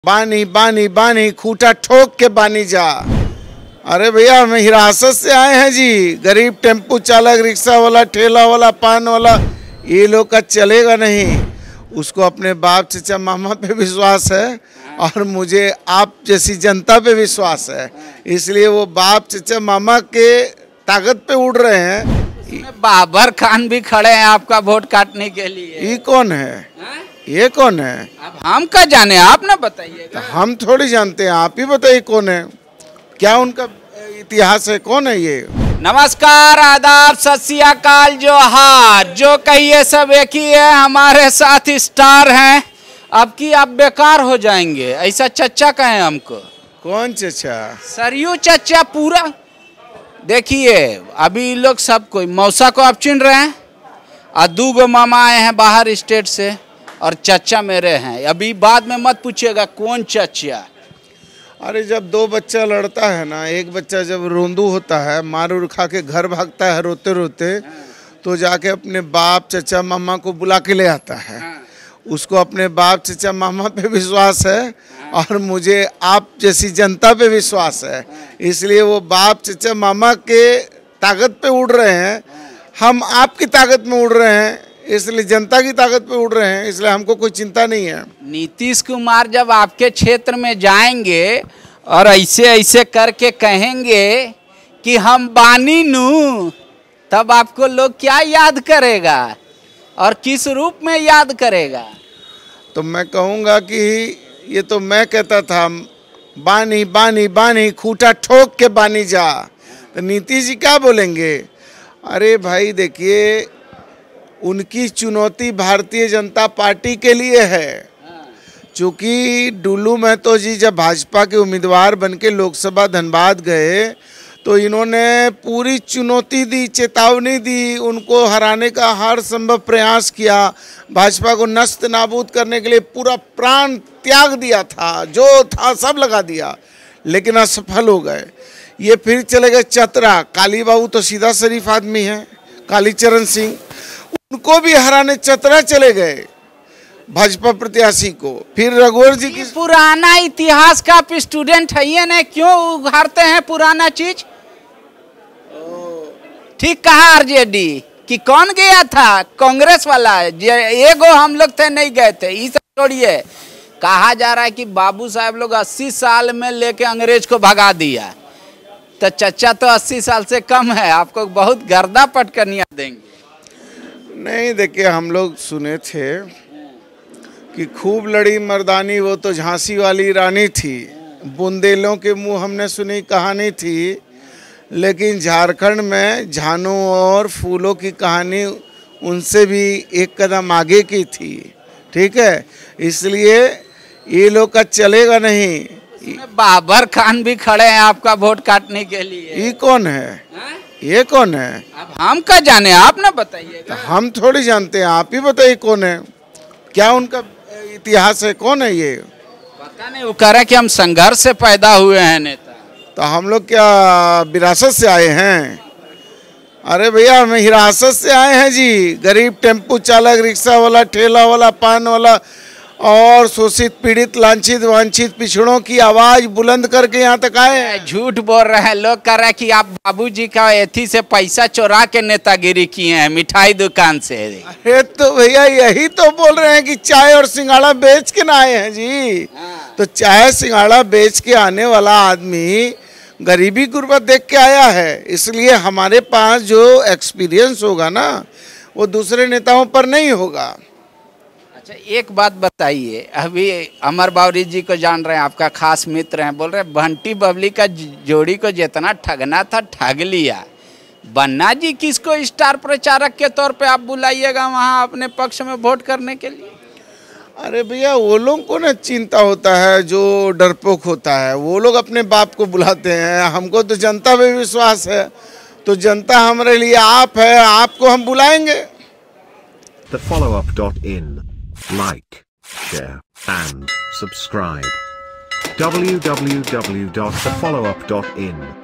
बानी बानी बानी खूंटा ठोक के बानी जा। अरे भैया हम हिरासत से आए हैं जी। गरीब टेम्पू चालक, रिक्शा वाला, ठेला वाला, पान वाला, ये लोग का चलेगा नहीं। उसको अपने बाप चचा मामा पे विश्वास है और मुझे आप जैसी जनता पे विश्वास है, इसलिए वो बाप चचा मामा के ताकत पे उड़ रहे हैं। बाबर खान भी खड़े हैं आपका वोट काटने के लिए। ये कौन है? ये कौन है? अब हम क्या जाने, आप ना बताइएगा। तो हम थोड़ी जानते हैं, आप ही बताइए कौन है, क्या उनका इतिहास है, कौन है ये? नमस्कार, आदाब, सत श्री अकाल, जोहार, जो कहिए सब एक ही है। हमारे साथ स्टार हैं। अब की आप बेकार हो जाएंगे, ऐसा चच्चा कहें हमको। कौन चचा? सरयू चच्चा पूरा। देखिए अभी लोग सब कोई मौसा को आप चुन रहे हैं और 2 मामा आए हैं बाहर स्टेट से और चच्चा मेरे हैं। अभी बाद में मत पूछिएगा कौन चच्चा। अरे जब 2 बच्चा लड़ता है ना, एक बच्चा जब रोंदू होता है, मार उड़ खा के घर भागता है रोते रोते, तो जाके अपने बाप चचा मामा को बुला के ले आता है। उसको अपने बाप चचा मामा पे विश्वास है और मुझे आप जैसी जनता पे विश्वास है, इसलिए वो बाप चचा मामा के ताकत पे उड़ रहे हैं। हम आपकी ताकत में उड़ रहे हैं, इसलिए जनता की ताकत पे उड़ रहे हैं, इसलिए हमको कोई चिंता नहीं है। नीतीश कुमार जब आपके क्षेत्र में जाएंगे और ऐसे ऐसे करके कहेंगे कि हम बानी नू, तब आपको लोग क्या याद करेगा और किस रूप में याद करेगा? तो मैं कहूँगा कि ये तो मैं कहता था, बानी बानी बानी खूंटा ठोक के बानी जा। तो नीतीश जी क्या बोलेंगे? अरे भाई देखिए, उनकी चुनौती भारतीय जनता पार्टी के लिए है। चूँकि डुल्लू महतो जी जब भाजपा के उम्मीदवार बन के लोकसभा धनबाद गए तो इन्होंने पूरी चुनौती दी, चेतावनी दी, उनको हराने का हर संभव प्रयास किया, भाजपा को नष्ट नाबूद करने के लिए पूरा प्राण त्याग दिया था, जो था सब लगा दिया, लेकिन असफल हो गए। ये फिर चले गए चतरा। काली बाबू तो सीधा शरीफ आदमी है, कालीचरण सिंह, उनको भी हराने चतरा चले गए भाजपा प्रत्याशी को। फिर रघुवर जी की पुराना इतिहास का आप स्टूडेंट है, ये नहीं क्यों उघाड़ते हैं पुराना चीज? ठीक कहा आरजेडी कि कौन गया था, कांग्रेस वाला। एगो हम लोग थे नहीं गए थे, ये सब छोड़िए। कहा जा रहा है कि बाबू साहब लोग 80 साल में लेके अंग्रेज को भगा दिया, तो चच्चा तो 80 साल से कम है, आपको बहुत गर्दा पटकनिया देंगे। नहीं, देखिए हम लोग सुने थे कि खूब लड़ी मर्दानी वो तो झांसी वाली रानी थी, बुंदेलों के मुंह हमने सुनी कहानी थी, लेकिन झारखंड में झानों और फूलों की कहानी उनसे भी एक कदम आगे की थी। ठीक है, इसलिए ये लोग का चलेगा नहीं। बाबर खान भी खड़े हैं आपका वोट काटने के लिए। ये कौन है? ये कौन है? अब हम क्या जाने, आप ना बताइएगा। तो हम थोड़ी जानते हैं, आप ही बताइए कौन है, क्या उनका इतिहास है, कौन है ये? पता नहीं, वो कह रहे कि हम संघर्ष से पैदा हुए हैं नेता। तो हम लोग क्या विरासत से आए हैं? अरे भैया हम हिरासत से आए हैं जी। गरीब टेम्पू चालक, रिक्शा वाला, ठेला वाला, पान वाला और शोषित, पीड़ित, लांछित, वांछित पिछड़ों की आवाज बुलंद करके यहाँ तक आए हैं। झूठ बोल रहे हैं लोग, कह रहे हैं कि आप बाबूजी का एथी से पैसा चुरा के नेतागिरी किए हैं मिठाई दुकान से। अरे तो भैया यही तो बोल रहे हैं कि चाय और सिंघाड़ा बेच के ना आए हैं जी। तो चाय सिंघाड़ा बेच के आने वाला आदमी गरीबी गुर्बत देख के आया है, इसलिए हमारे पास जो एक्सपीरियंस होगा ना, वो दूसरे नेताओं पर नहीं होगा। अच्छा एक बात बताइए, अभी अमर बावरी जी को जान रहे हैं, आपका खास मित्र हैं, बोल रहे हैं बंटी बबली का जोड़ी को जितना ठगना था ठग लिया। बन्ना जी किसको स्टार प्रचारक के तौर पे आप बुलाइएगा वहाँ अपने पक्ष में वोट करने के लिए? अरे भैया वो लोग को ना चिंता होता है, जो डरपोक होता है, वो लोग अपने बाप को बुलाते हैं। हमको तो जनता पे विश्वास है, तो जनता हमारे लिए आप है, आपको हम बुलाएंगे। TheFollowUp.in. Like, share, and subscribe. www.thefollowup.in